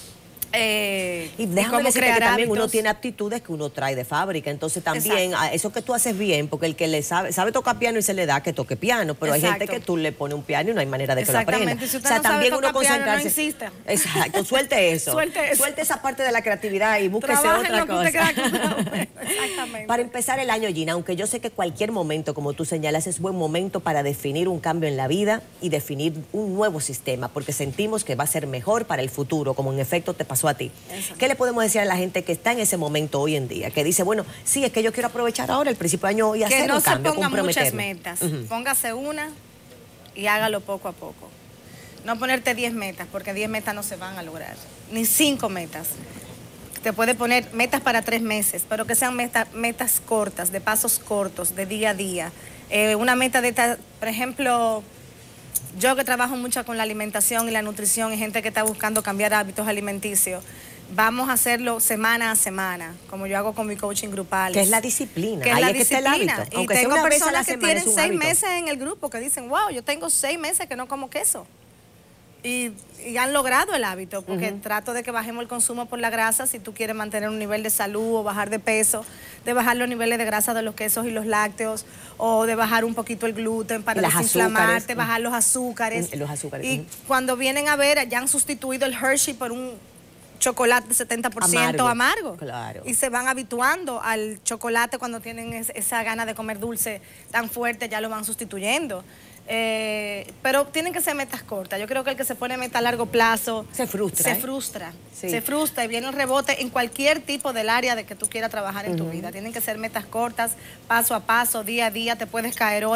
Eh, y déjame decirte que también uno tiene aptitudes que uno trae de fábrica, entonces también a eso que tú haces bien, porque el que le sabe sabe tocar piano y se le da que toque piano, pero Exacto. hay gente que tú le pones un piano y no hay manera de que lo aprenda. Si o sea, no también sabe uno concentrarse. Piano, no insista. Exacto, suelte eso. suelte eso. Suelte esa parte de la creatividad y búsquese Trabaja otra lo cosa. Que usted Exactamente. Para empezar el año, Gina, aunque yo sé que cualquier momento, como tú señalas, es buen momento para definir un cambio en la vida y definir un nuevo sistema, porque sentimos que va a ser mejor para el futuro, como en efecto te pasó a ti. Exacto. ¿Qué le podemos decir a la gente que está en ese momento hoy en día? Que dice, bueno, sí, es que yo quiero aprovechar ahora el principio de año y hacer que no un cambio, se pongan muchas comprometerme. metas. Uh-huh. Póngase una y hágalo poco a poco. No ponerte diez metas, porque diez metas no se van a lograr. Ni cinco metas. Te puede poner metas para tres meses, pero que sean meta, metas cortas, de pasos cortos, de día a día. Eh, una meta de, por ejemplo... Yo que trabajo mucho con la alimentación y la nutrición y gente que está buscando cambiar hábitos alimenticios, vamos a hacerlo semana a semana, como yo hago con mi coaching grupal. Que es la disciplina. Que es Ahí la es que disciplina. está el hábito. Y Aunque tengo sea una personas vez a la que semana, tienen es un seis hábito. meses en el grupo que dicen, wow, yo tengo seis meses que no como queso. Y, y han logrado el hábito, porque uh-huh. trato de que bajemos el consumo por la grasa, si tú quieres mantener un nivel de salud o bajar de peso, de bajar los niveles de grasa de los quesos y los lácteos, o de bajar un poquito el gluten para desinflamarte, uh-huh. bajar los azúcares. Uh-huh. Los azúcares. Y uh-huh. cuando vienen a ver, ya han sustituido el Hershey por un chocolate de setenta por ciento amargo. amargo. Claro. Y se van habituando al chocolate cuando tienen es, esa gana de comer dulce tan fuerte, ya lo van sustituyendo. Eh, pero tienen que ser metas cortas. Yo creo que el que se pone meta a largo plazo se frustra. Se ¿eh? frustra. Sí. Se frustra y viene el rebote en cualquier tipo del área de que tú quieras trabajar en uh-huh. tu vida. Tienen que ser metas cortas, paso a paso, día a día. Te puedes caer hoy,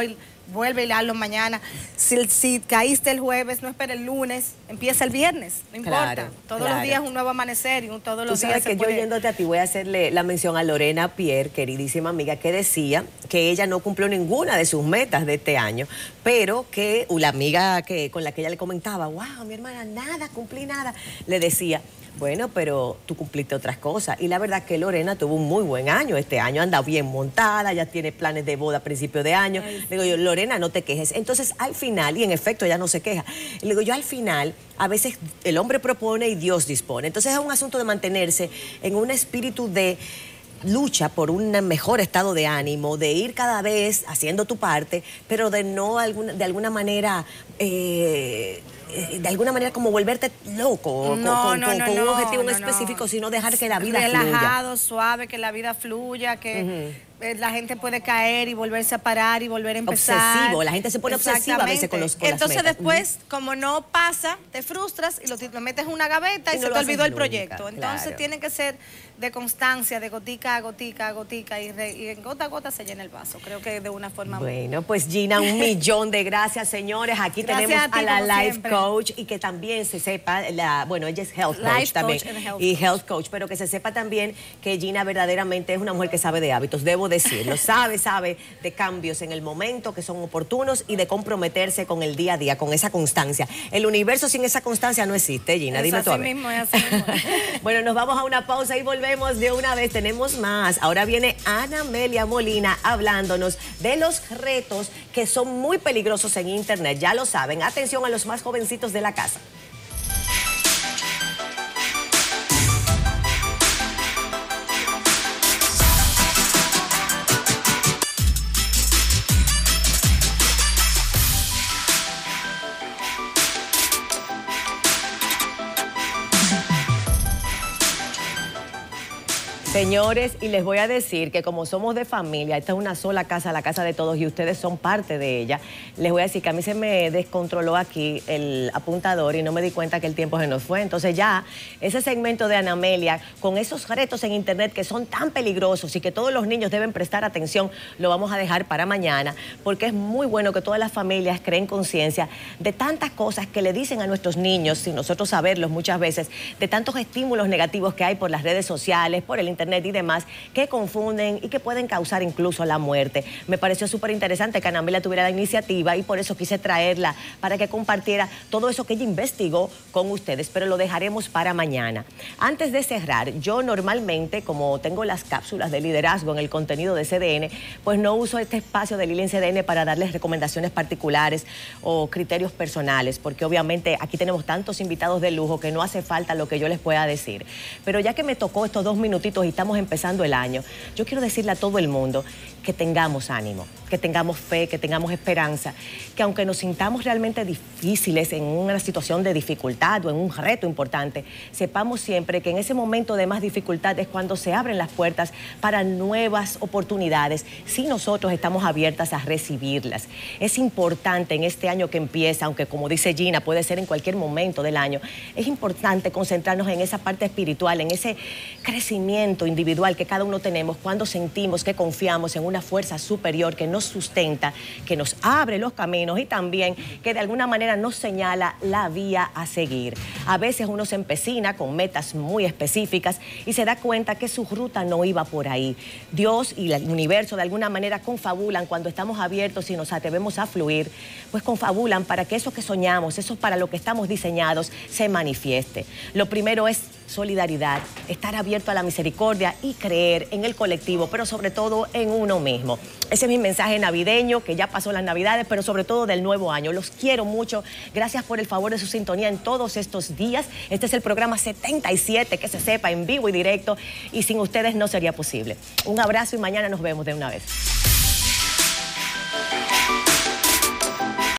vuelve y hazlo mañana. Si, si caíste el jueves, no esperes el lunes, empieza el viernes, no importa. Claro, todos claro. los días un nuevo amanecer y un, todos los Tú sabes días se que puede... yo oyéndote a ti voy a hacerle la mención a Lorena Pierre, queridísima amiga, que decía que ella no cumplió ninguna de sus metas de este año, pero que uh, la amiga que, con la que ella le comentaba, wow, mi hermana, nada, cumplí nada, le decía, bueno, pero tú cumpliste otras cosas. Y la verdad que Lorena tuvo un muy buen año este año, anda bien montada, ya tiene planes de boda a principio de año. Ay, le digo yo, Lorena, no te quejes. Entonces, al final, y en efecto ella no se queja, le digo yo, al final, a veces el hombre propone y Dios dispone. Entonces es un asunto de mantenerse en un espíritu de lucha por un mejor estado de ánimo, de ir cada vez haciendo tu parte, pero de no alguna, de alguna manera... Eh, de alguna manera como volverte loco no, con, no, con, no, con no, un objetivo no, específico, no. sino dejar que la vida relajado, fluya. suave, que la vida fluya, que Uh-huh. eh, la gente puede caer y volverse a parar y volver a empezar. Obsesivo, la gente se pone obsesiva a veces con los con Entonces las metas. después, uh-huh. como no pasa, te frustras y lo, lo metes en una gaveta y, y no se te olvidó el nunca, proyecto. Entonces claro. tiene que ser de constancia, de gotica a gotica a gotica y, re, y en gota a gota se llena el vaso. Creo que de una forma Bueno, pues Gina, un millón de gracias, señores. Aquí gracias tenemos a, ti, a la life siempre. coach y que también se sepa, la, bueno, ella es health coach life también coach health y coach. health coach, pero que se sepa también que Gina verdaderamente es una mujer que sabe de hábitos, debo decirlo, sabe, sabe de cambios en el momento que son oportunos y de comprometerse con el día a día, con esa constancia. El universo sin esa constancia no existe, Gina, es dime tú. Así mismo, es así mismo. Bueno, nos vamos a una pausa y volvemos de una vez. Tenemos más. Ahora viene Ana Amelia Molina hablándonos de los retos que son muy peligrosos en internet. Ya lo saben. Atención a los más jovencitos de la casa. Señores, y les voy a decir que como somos de familia, esta es una sola casa, la casa de todos, y ustedes son parte de ella, les voy a decir que a mí se me descontroló aquí el apuntador y no me di cuenta que el tiempo se nos fue. Entonces ya, ese segmento de Ana Amelia, con esos retos en internet que son tan peligrosos y que todos los niños deben prestar atención, lo vamos a dejar para mañana, porque es muy bueno que todas las familias creen conciencia de tantas cosas que le dicen a nuestros niños, sin nosotros saberlos muchas veces, de tantos estímulos negativos que hay por las redes sociales, por el internet, internet y demás, que confunden y que pueden causar incluso la muerte. Me pareció súper interesante que Ana Amelia tuviera la iniciativa y por eso quise traerla para que compartiera todo eso que ella investigó con ustedes, pero lo dejaremos para mañana. Antes de cerrar, yo normalmente, como tengo las cápsulas de liderazgo en el contenido de C D N, pues no uso este espacio de Lili en C D N para darles recomendaciones particulares o criterios personales, porque obviamente aquí tenemos tantos invitados de lujo que no hace falta lo que yo les pueda decir. Pero ya que me tocó estos dos minutitos y estamos empezando el año, yo quiero decirle a todo el mundo que tengamos ánimo, que tengamos fe, que tengamos esperanza, que aunque nos sintamos realmente difíciles en una situación de dificultad o en un reto importante, sepamos siempre que en ese momento de más dificultad es cuando se abren las puertas para nuevas oportunidades, si nosotros estamos abiertas a recibirlas. Es importante en este año que empieza, aunque como dice Gina, puede ser en cualquier momento del año, es importante concentrarnos en esa parte espiritual, en ese crecimiento individual que cada uno tenemos cuando sentimos que confiamos en una fuerza superior que nos sustenta, que nos abre los caminos y también que de alguna manera nos señala la vía a seguir. A veces uno se empecina con metas muy específicas y se da cuenta que su ruta no iba por ahí. Dios y el universo de alguna manera confabulan cuando estamos abiertos y nos atrevemos a fluir, pues confabulan para que eso que soñamos, eso para lo que estamos diseñados, se manifieste. Lo primero es solidaridad, estar abierto a la misericordia y creer en el colectivo, pero sobre todo en uno mismo. Ese es mi mensaje navideño, que ya pasó las Navidades, pero sobre todo del nuevo año. Los quiero mucho. Gracias por el favor de su sintonía en todos estos días. Este es el programa setenta y siete, que se sepa, en vivo y directo, y sin ustedes no sería posible. Un abrazo y mañana nos vemos de una vez.